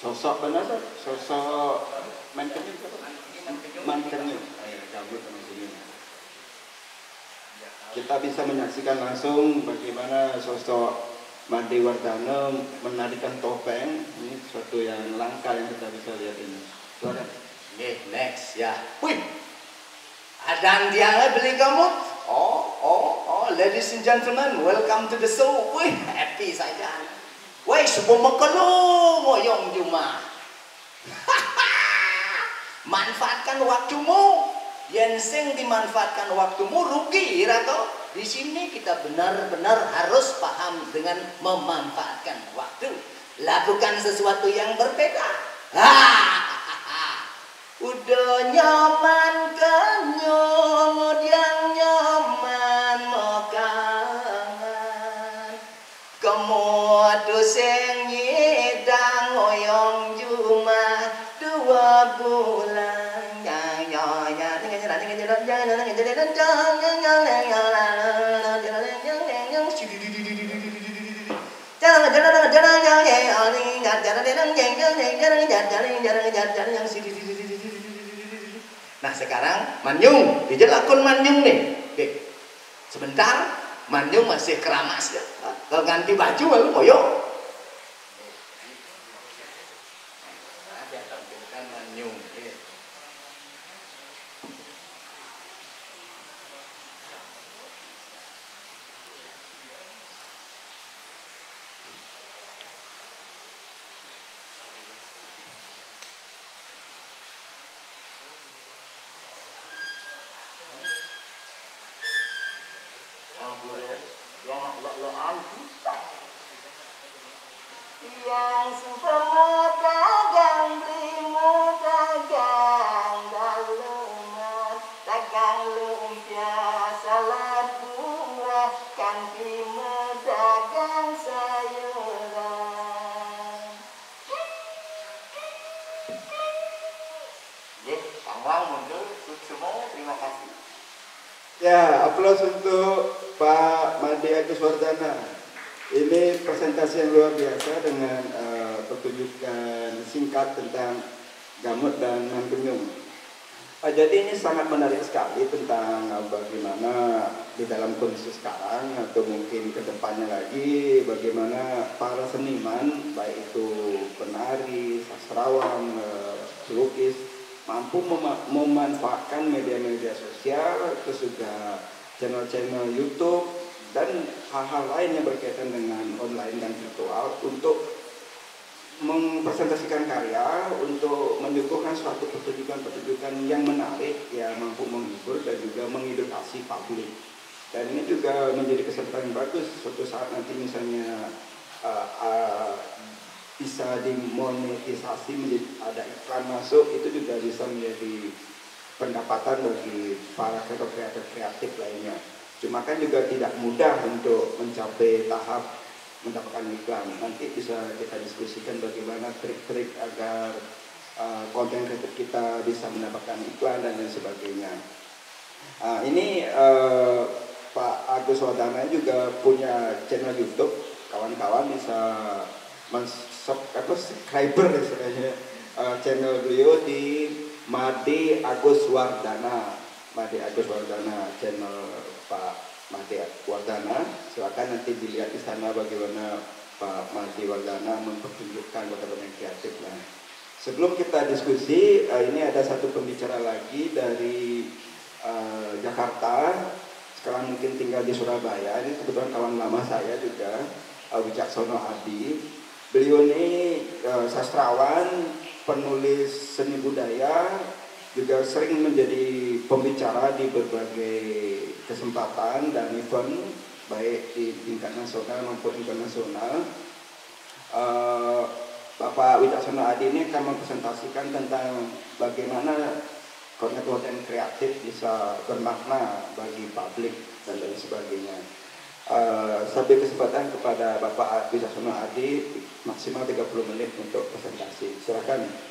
Sosok benar sosok mankenyum mankenyum gabut mankenyum. Kita bisa menyaksikan langsung bagaimana sosok Made Wardana menarikan topeng. Ini sesuatu yang langka yang kita bisa lihat ini. Silakan. Next ya. Wih, ada dia beli gamut. Ladies and gentlemen, welcome to the show. Wih, happy saja. Wih, sebelum makan ngoyong cuma. Manfaatkan waktumu. Yang dimanfaatkan waktumu rugi, Rato. Di sini kita benar-benar harus paham dengan memanfaatkan waktu. Lakukan sesuatu yang berbeda. Udah nyaman kenyong, yang nyaman makan. Kemudian sing nyidang oyong cuma 2 bulan. Nah sekarang Manyung, dijelakun Manyung nih. Oke. Sebentar, Manyung masih keramas ya. Kalau ganti baju lalu koyo. Nah, dia tampilkan Manyung. Yang semua dagang belimu dagang daluman dagang lumpia salad buah kantimu dagang sayuran. Kang Wang mundur semua, terima kasih. Ya, aplaus untuk Pak Made Agus Wardana. Ini presentasi yang luar biasa dengan pertunjukan singkat tentang gamut dan mankenyum. Jadi ini sangat menarik sekali tentang bagaimana di dalam kondisi sekarang atau mungkin kedepannya lagi bagaimana para seniman baik itu penari, sastrawan, pelukis mampu memanfaatkan media-media sosial, terus juga channel-channel YouTube dan hal-hal lain yang berkaitan dengan online dan virtual untuk mempresentasikan karya, untuk menyuguhkan suatu pertunjukan-pertunjukan yang menarik, yang mampu menghibur dan juga mengedukasi publik. Dan ini juga menjadi kesempatan yang bagus suatu saat nanti misalnya bisa dimonetisasi, menjadi ada iklan masuk, itu juga bisa menjadi pendapatan bagi para kreator kreatif lainnya. Cuma kan juga tidak mudah untuk mencapai tahap mendapatkan iklan. Nanti bisa kita diskusikan bagaimana trik-trik agar konten kreatif kita bisa mendapatkan iklan dan lain sebagainya. Ini Pak Agus Wardana juga punya channel YouTube. Kawan-kawan bisa subscriber istilahnya channel beliau di Made Agus Wardana. Made Agus Wardana, channel Pak Made Wardana. Silakan nanti dilihat di sana bagaimana Pak Made Wardana mempertunjukkan bagaimana kreatif. Nah, sebelum kita diskusi, ini ada satu pembicara lagi dari Jakarta. Sekarang mungkin tinggal di Surabaya. Ini kebetulan kawan lama saya juga, Wicaksono Adi. Beliau ini sastrawan, penulis seni budaya, juga sering menjadi pembicara di berbagai kesempatan dan event baik di tingkat nasional maupun internasional. Bapak Wicaksono Adi ini akan mempresentasikan tentang bagaimana konten kreatif bisa bermakna bagi publik dan lain sebagainya. Sampai kesempatan kepada Bapak Wicaksono Adi maksimal 30 menit untuk presentasi. Silakan.